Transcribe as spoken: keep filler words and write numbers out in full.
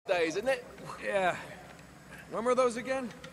days, isn't it? Yeah. When were those again?